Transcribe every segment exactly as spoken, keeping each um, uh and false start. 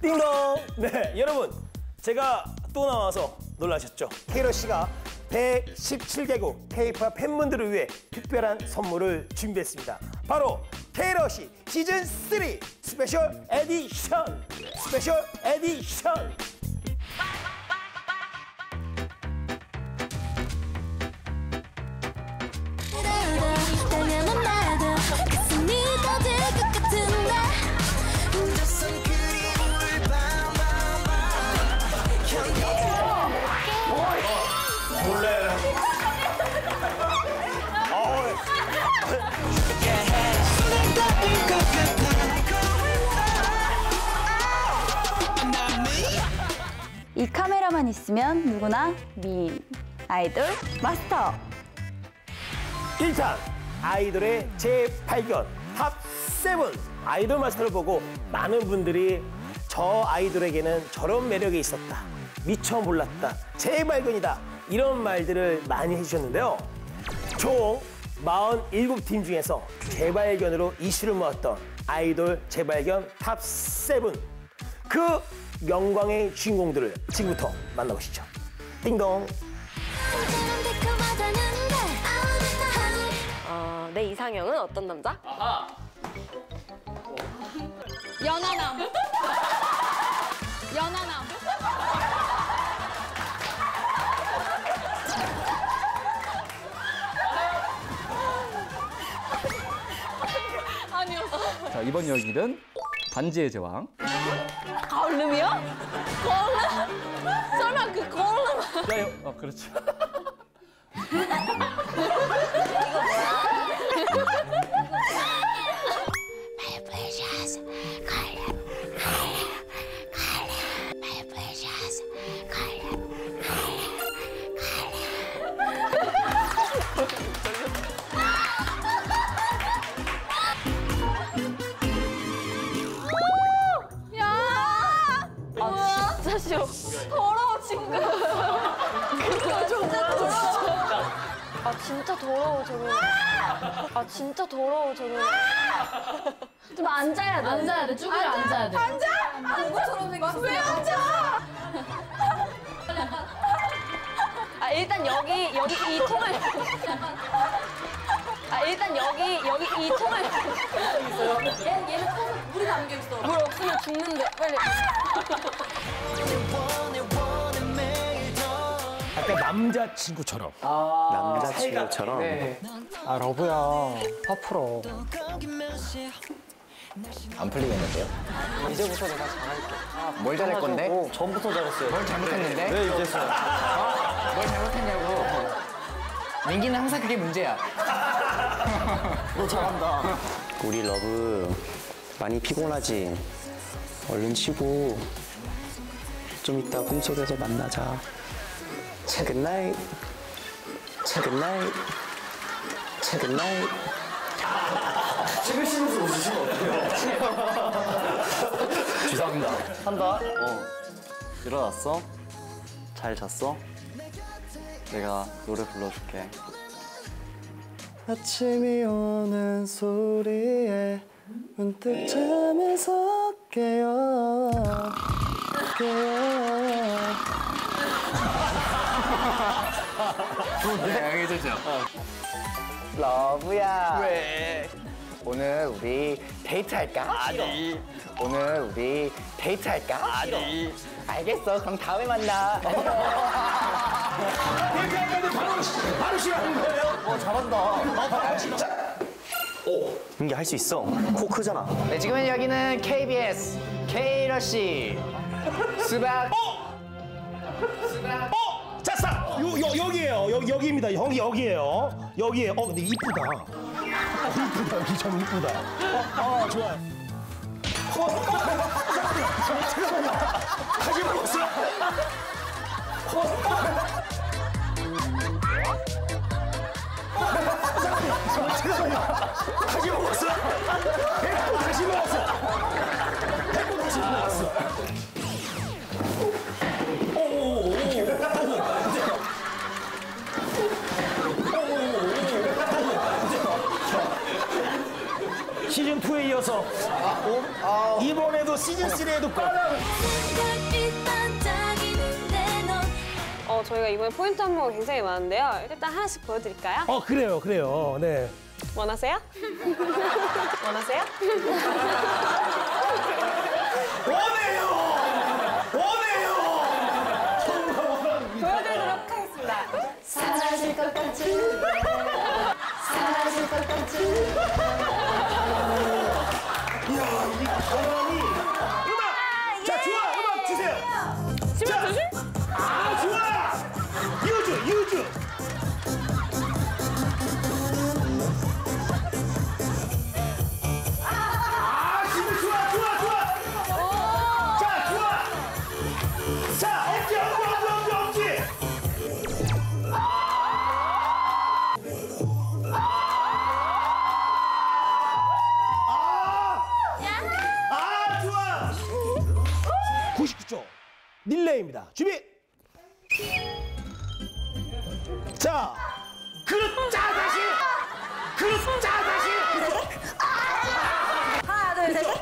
띵동! 네, 여러분. 제가 또 나와서 놀라셨죠? 케이러 씨가 백십칠 개국 K-팝 팬분들을 위해 특별한 선물을 준비했습니다. 바로 케이러 씨 시즌 쓰리 스페셜 에디션! 스페셜 에디션! 이 카메라만 있으면 누구나 미인 아이돌 마스터. 일 탄 아이돌의 재발견 탑 세븐 아이돌 마스터를 보고 많은 분들이 저 아이돌에게는 저런 매력이 있었다. 미처 몰랐다. 재발견이다. 이런 말들을 많이 해주셨는데요. 총 사십칠 팀 중에서 재발견으로 이슈를 모았던 아이돌 재발견 탑 세븐. 그 영광의 주인공들을 지금부터 만나보시죠. 띵동. 어, 내 이상형은 어떤 남자? 아하. 연하남. 연하남. 아니었어. 자, 이번 여기는 반지의 제왕. 거울름이요? 거울름? 설마 그 거울름? 야, 여, 어, 그렇죠. 아 진짜 싫어. 더러워 친구. 그거 진짜 더러워. 아 진짜 더러워 저거. 아 진짜 더러워 저거. 좀 앉아야 돼. 앉아야 돼. 쭈그려 앉아야 돼. 앉아? 누구처럼 생겼어. 왜 앉아? 아 일단 여기 여기 이 통을. 아 일단 여기 여기 이 통을. 얘 얘는 통 물이 담겨 있어. 물 없으면 죽는데 빨리. 약간 남자친구처럼. 아, 남자친구처럼. 네. 아 러브야 화풀어. 안 풀리겠는데요? 이제부터 내가 잘할게. 뭘 잘할 건데? 전부터 잘했어요. 뭘 잘못했는데? 왜 이제서야? 어? 뭘 잘못했냐고. 민기는 항상 그게 문제야. 너 잘한다. 우리 러브 많이 피곤하지? 얼른 쉬고 좀 이따 꿈속에서 만나자. 굿나잇. 굿나잇. 굿나잇. 찍으시면서 웃으시면 어떡해요? 죄송합니다. 한다. 어. 일어났어? 잘 잤어? 내가 노래 불러줄게. 아침이 오는 소리에 문득 잠에서 깨어 깨어. 네, 여기 좋죠. 러브야. 왜? 오늘 우리 데이트할까? 아니. 오늘 우리 데이트할까? 아니. 알겠어. 그럼 다음에 만나. 바로, 바로 시작하는 거예요? 어 잘한다. 아, 진짜. 오, 민기 할 수 있어. 코 크잖아. 네, 지금은 여기는 케이비에스 K러시 수박. 어? 어? 자, 싹! 요, 요, 여기에요. 여기, 여기입니다. 여기, 여기에요. 여기에요. 어, 근데 이쁘다. 어, 이쁘다. 여기 참 이쁘다. 어, 어 좋아요. 어, 어, 잠깐만요. 잠깐만요. 다시 먹었어. 어, 어. 잠깐만요. 다시 먹었어. 백도 다시 먹었어. 백도 다시 먹었어. 시즌 투에 이어서 이번에도 시즌 쓰리에도 꽈당. 어, 저희가 이번에 포인트 안무가 굉장히 많은데요. 일단 하나씩 보여드릴까요? 어, 그래요, 그래요. 네. 원하세요? 원하세요? 원해요! 원해요! 보여드리도록 하겠습니다. 사라질 것 같은 사라질 것 같은 이야, 이 가만히. 음악! 자, 좋아, 음악 주세요. 자, 아, 좋아! 유주, 유주. 아, 지금 좋아, 좋아, 좋아. 자, 좋아. 자, 엄지, 엄지, 엄지, 엄지, 엄지. 아! 아, 좋아. 구십구 초. 릴레이입니다. 준비. 자, 그릇 짜 다시. 그릇 짜 다시. 하나, 둘, 셋.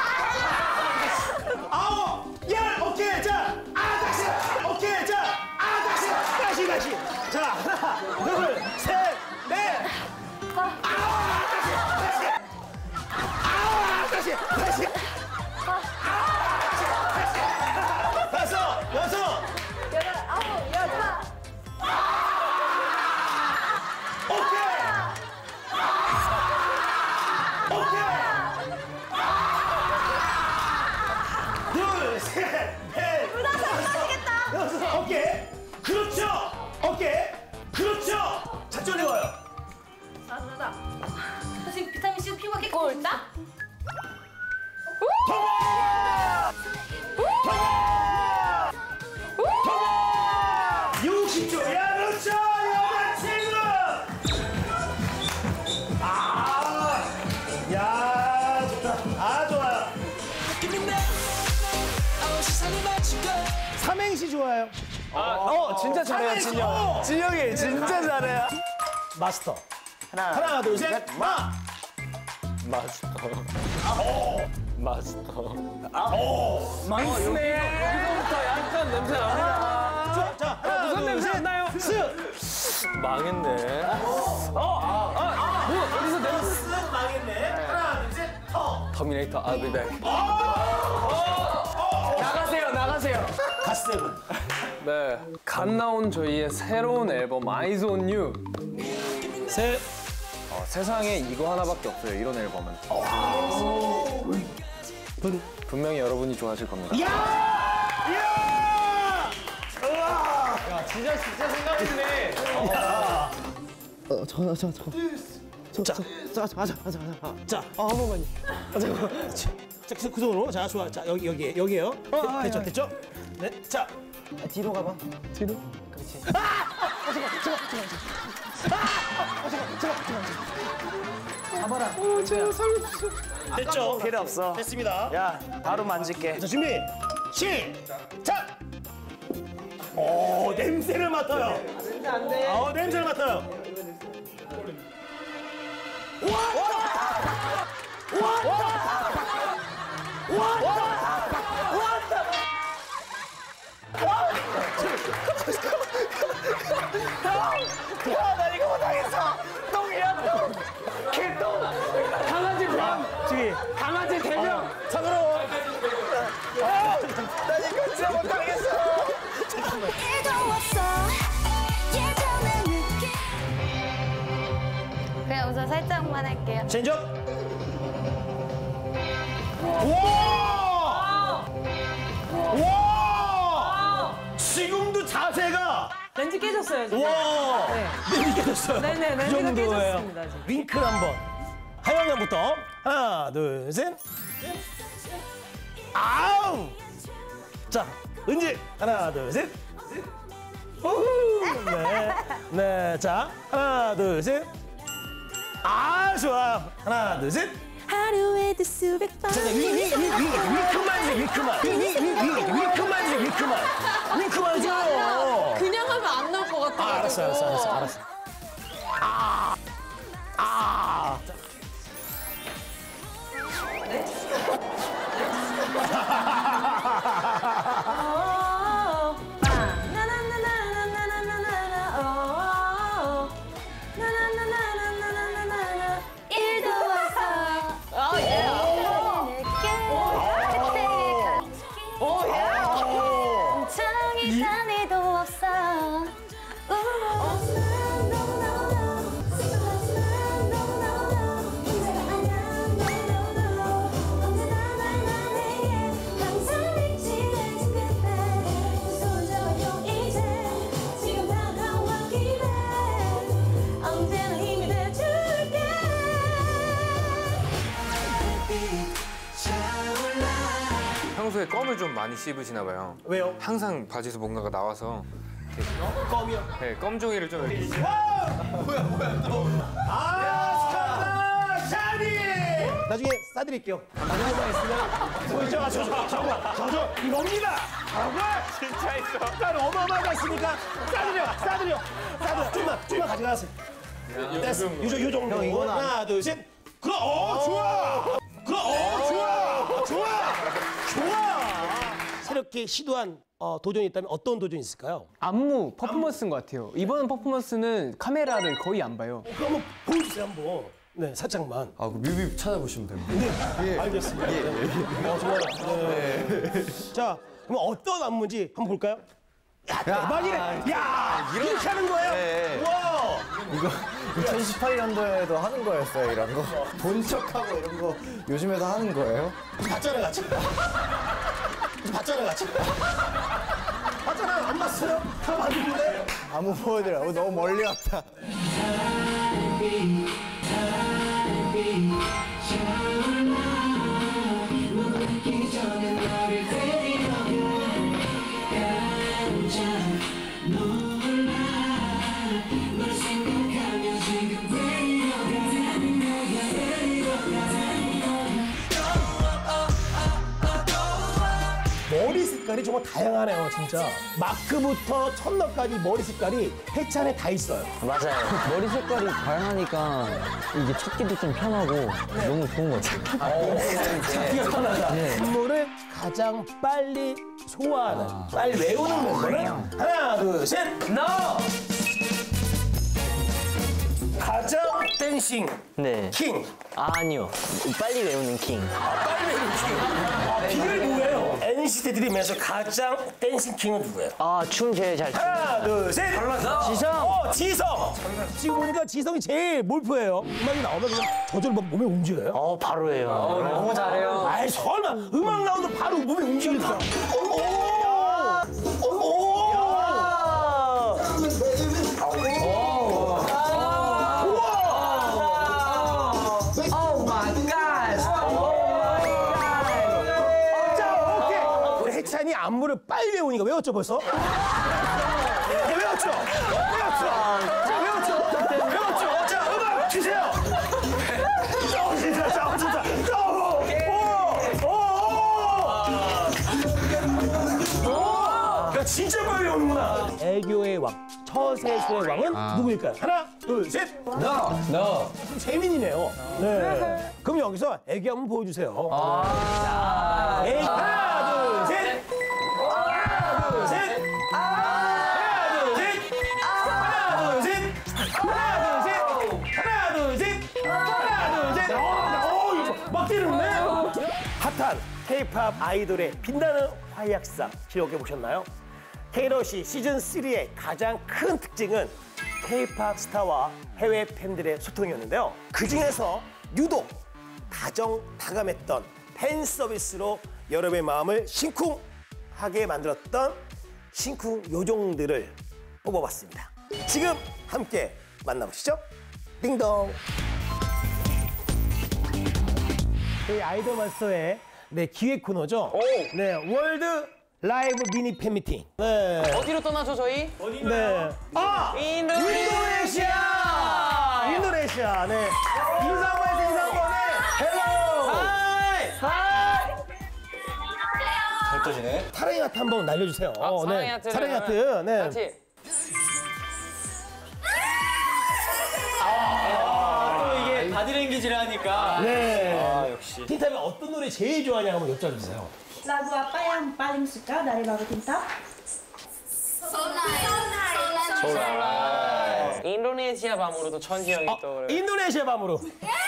아홉, 열, 오케이, 자, 아, 다시, 오케이, 자, 아, 다시, 다시, 다시. 자, 하나, 둘, 셋, 넷. 아, 다시, 다시. 아, 다시, 다시. 아, 다시, 다시. 다섯, 여섯. 여덟, 아홉, 여덟. 오케이. 오케이. 둘, 셋, 넷. 다섯, 여섯, 오케이. 그렇죠. 오케이. 그렇죠. 작전이 와요. 지금 비타민 C 피부가 깨끗 꼴딱? 통화! 통화! 통화! 육십 초. 야, 그렇죠. 여자친구. 아, 야, 좋다. 아, 좋아요. 삼행시 좋아요. 어, 진짜 잘해요, 진영. 진영이 진짜 잘해요. 마스터. 하나, 하나, 둘, 셋, 마. 마스터. 마스터. 망스네. 여기서부터 약간 냄새 납니다. 자, 자, 하나, 무슨 둘, 냄새 셋, 안 나요? 스. 망했네. 뭐 어디서 냄새? 스 망했네. 하나, 둘, 셋, 터. 터미네이터 I'll be back. 나가세요, 나가세요. 갓세븐. 네, 갓 나온 저희의 새로운 앨범 Eyes on You. 셋. 어, 세상에 이거 하나밖에 없어요, 이런 앨범은. 분. 분명히 여러분이 좋아하실 겁니다. 야! 야! 진짜 진짜 생각했네. 어, 저, 저, 저. 자, 자, 자, 자, 자, 자. 자, 어, 한 번만요. 아, 잠깐만. 자, 그, 그 손으로. 자, 좋아. 자, 여기, 여기, 여기에요. 네, 됐죠, 됐죠? 네, 자. 아, 뒤로 가봐. 뒤로. 됐죠? 필요 없어. 됐습니다. 야, 바로 만질게. 자, 준비. 시작! 오, 냄새를 맡아요. 냄새 안 돼. 어, 냄새를 맡아요. 야, 나 이거 못하겠어. 똥이야, 똥. 개똥. 강아지 뱀. 저기, 강아지 대명. 손으로. 나 이거 진짜 못하겠어. 그냥 우선 살짝만 할게요. 체인지업. 와! 와! 지금도 자세가. 렌즈 깨졌어요, 지금. 와! 렌즈 깨졌어요. 네네, 그 렌즈가 정도예요. 깨졌습니다, 지금. 윙크를 한번. 하영이 형부터. 하나, 둘, 셋. 아우! 자, 은지. 하나, 둘, 셋. 우후! 네. 네. 자, 하나, 둘, 셋. 아, 좋아요. 하나, 둘, 셋. 하루에도 수백 번. 자, 자, 윙, 윙, 윙, 윙, 윙크만 해주세요, 윙크만. 윙, 윙, 윙, 윙, 윙크만 해주세요, 윙크만. 윙크만 해줘요. 그냥 하면 안 나올 것 같아요. 아, 알았어, 알았어, 알았어, 알았어. 아, 아. 평소에 껌을 좀 많이 씹으시나 봐요. 왜요? 항상 바지에서 뭔가가 나와서 껌이요? 네, 껌 종이를 좀 이렇게. 뭐야 뭐야 또. 아 스카다 샤니. 나중에 싸드릴게요. 나중에만 있으면 보이죠? 저, 저, 저거, 저, 저, 이겁니다. 저거 진짜 있어. 난 어마어마하게 있으니까 싸드려, 싸드려, 싸드려. 좀만, 좀만 가져가세요. 됐어. 요, 요 정도. 이거 하나, 둘, 셋. 그럼, 어, 좋아. 그럼, 어, 좋아. 좋아. 좋아. 새롭게 시도한 어, 도전이 있다면 어떤 도전이 있을까요? 안무 퍼포먼스인 것 같아요. 이번 퍼포먼스는 카메라를 거의 안 봐요. 어, 그럼 한번 보여주세요, 한번. 네, 살짝만. 아, 그 뮤비 찾아보시면 됩니다. 네, 예. 알겠습니다. 예, 예. 어, 좋아요. 네. 자, 그럼 어떤 안무인지 한번 볼까요? 야, 대박이네. 야, 이렇게 하는 거예요? 네. 와. 이거 이천십팔 년도에도 하는 거였어요, 이런 거. 본 척하고 이런 거 요즘에도 하는 거예요? 봤잖아, 같이. 봤잖아, 같이. 봤잖아, 안 봤어요? 다 봤는데? 안무 보여드려. 어, 너무 멀리 왔다. 머리 색깔이 정말 다양하네요, 진짜. 마크부터 첫너까지 머리 색깔이 해찬에 다 있어요. 맞아요. 머리 색깔이 다양하니까 이게 찾기도 좀 편하고 너무 좋은 것 같아요. 찾기가 편하다. 안무를 가장 빨리 소화하는, 빨리 외우는 멤버는 하나, 둘, 셋, 너! 가장 댄싱 네. 킹. 아니요. 빨리 외우는 킹. 빨리 외우는 킹. 아, 비결이 뭐예요? 엔시티 드림에서 가장 댄싱 킹은 누구예요? 아, 춤 제일 잘 추는. 하나, 둘, 셋. 지성. 어, 지성. 지금 보니까 지성이 제일 몰표예요. 음악이 나오면 그냥 저절로 막 몸에 움직여요. 어, 바로 해요. 너무 잘해요. 아이, 설마 음악 나오면 바로 몸에 움직이니까. 오! 오! 해찬이 안무를 빨리 외우니까 외웠죠 벌써? 네, 외웠죠? 외웠죠? 자, 외웠죠? 외웠죠? 자, 음악 주세요! 자, 진짜, 자, 진짜! 자, 오! 오! 오! 야, 진짜 빨리 외우는구나! 애교의 왕, 처세술의 왕은 누구일까요? 하나, 둘, 셋! 너! 너! 재민이네요. 네. 그럼 여기서 애교 한번 보여주세요. 아. 애교 하나, 둘, 셋! 핫한 K-팝 아이돌의 빛나는 활약상 기억해보셨나요? K러시 시즌삼의 가장 큰 특징은 K-팝 스타와 해외 팬들의 소통이었는데요. 그중에서 유독 다정다감했던 팬 서비스로 여러분의 마음을 심쿵하게 만들었던 심쿵 요정들을 뽑아봤습니다. 지금 함께 만나보시죠. 띵동. 저희 아이돌 마스터의 네, 기획 코너죠. 네, 월드 라이브 미니 팬미팅. 네. 어디로 떠나죠, 저희? 네. 아! 인도네시아! 인도네시아. 네. 인사한번 해서 인사한번 해. 헬로! 하이! 하이! 잘 떠지네. 사랑의 하트 한번 날려주세요. 아, 사랑의 하트를 사랑의 하트. 네. 같이. 바디랭귀지를 하니까. 네. 아, 역시. 틴탑이 어떤 노래 제일 좋아하냐 한번 여쭤주세요. Lagu apa yang paling suka dari lagu Tinta? 인도네시아 밤으로도 천지 형이 또 그래요. 인도네시아 밤으로.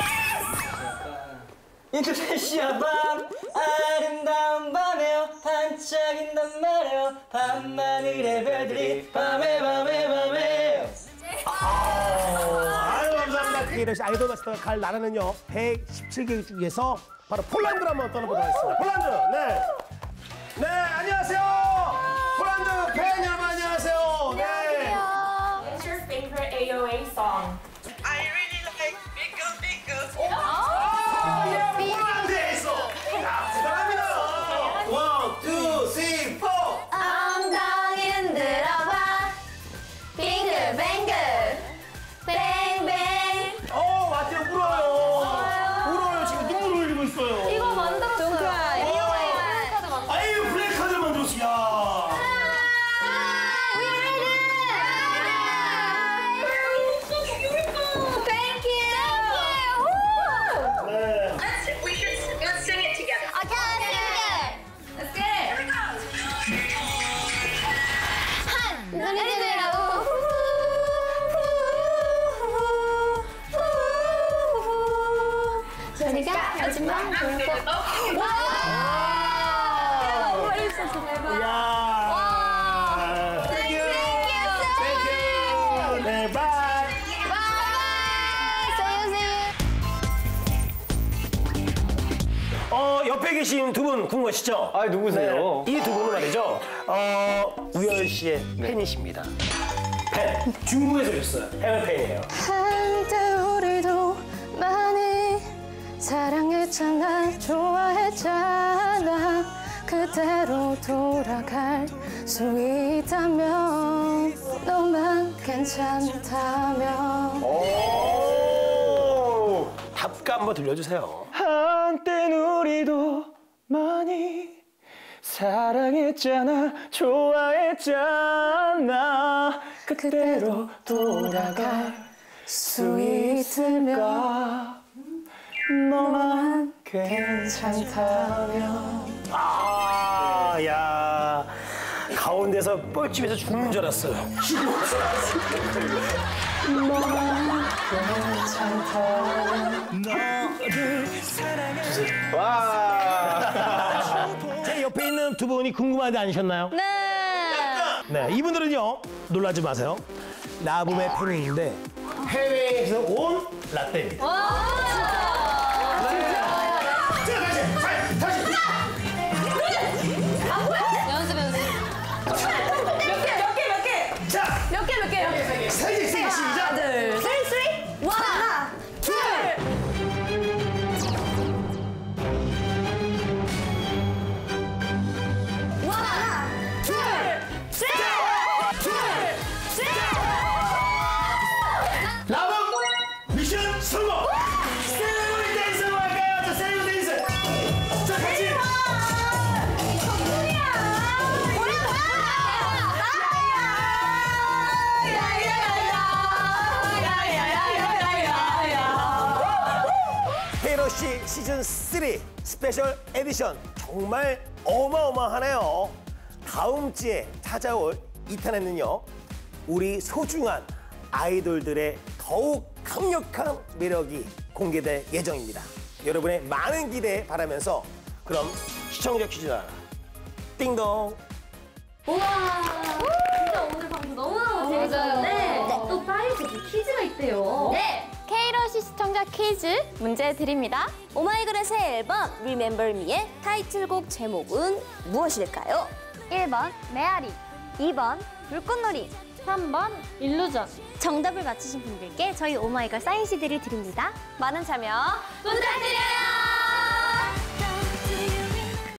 인도네시아 밤 아름다운 밤에요 반짝인단 말이에요 밤하늘의 별들이 밤에 밤에 밤에. 아유, 감사합니다. K러시 아이돌 마스터가 갈 나라는요 백십칠 개 중에서 바로 폴란드로 한번 떠나보도록 하겠습니다. 폴란드. 네. 네, 안녕하세요. 폴란드 팬 여러분 안녕하세요. 네. What's your favorite A O A song? I really like Biko Biko. 아, 예, 폴란드에 있어. 야, 대단합니다. 와. 계신 두 분 궁금하시죠? 아, 누구세요? 이 두 분은 말이죠. 어, 우열 씨의 팬이십니다. 팬. 중국에서 오셨어요. 해외 팬이에요. 한때 우리도 많이 사랑했잖아, 좋아했잖아. 그대로 돌아갈 수 있다면, 너만 괜찮다면. 오, 답가 한번 들려주세요. 한땐 우리도 많이 사랑했잖아, 좋아했잖아. 그대로 돌아갈 수 있을까? 너만 괜찮다면. 아, 야. 가운데서 뻘쭘해서 죽는 줄 알았어요. 너만 괜찮다면. 와. 제 옆에 있는 두 분이 궁금한데 아니셨나요? 네. 네, 이분들은요, 놀라지 마세요. 라붐의 팬인데 해외에서 온 라떼입니다. 자, 다시, 다시, 다시. 연습, 연습. 몇 개, 몇 개, 몇 개. 자, 몇 개, 몇 개. 세 개, 세 개, 시작. 하나, 둘, 셋, 쓰리. 하나, 둘. 하나, 둘, 셋, 둘, 셋. 라붐 미션 성공! 세레모니 댄스 할까요? 자, 세레모니 댄스. 자, 같이. 정국이야. 우리 뭐야? 헤이러시 시즌 쓰리 스페셜 에디션 정말 어마어마하네요. 다음 주에 찾아올 이 탄에는요, 우리 소중한 아이돌들의 더욱 강력한 매력이 공개될 예정입니다. 여러분의 많은 기대 바라면서 그럼 시청자 퀴즈나 띵동. 우와. 진짜 오늘 방송 너무너무 재밌었는데 또 파리에서 퀴즈가 있대요. 네. K러시 시청자 퀴즈 문제 드립니다. 오마이걸의 새 앨범 Remember Me의 타이틀곡 제목은 무엇일까요? 일 번 메아리, 이 번 불꽃놀이, 삼 번 일루전. 정답을 맞히신 분들께 저희 오마이걸 사인 씨디를 드립니다. 많은 참여 부탁드려요.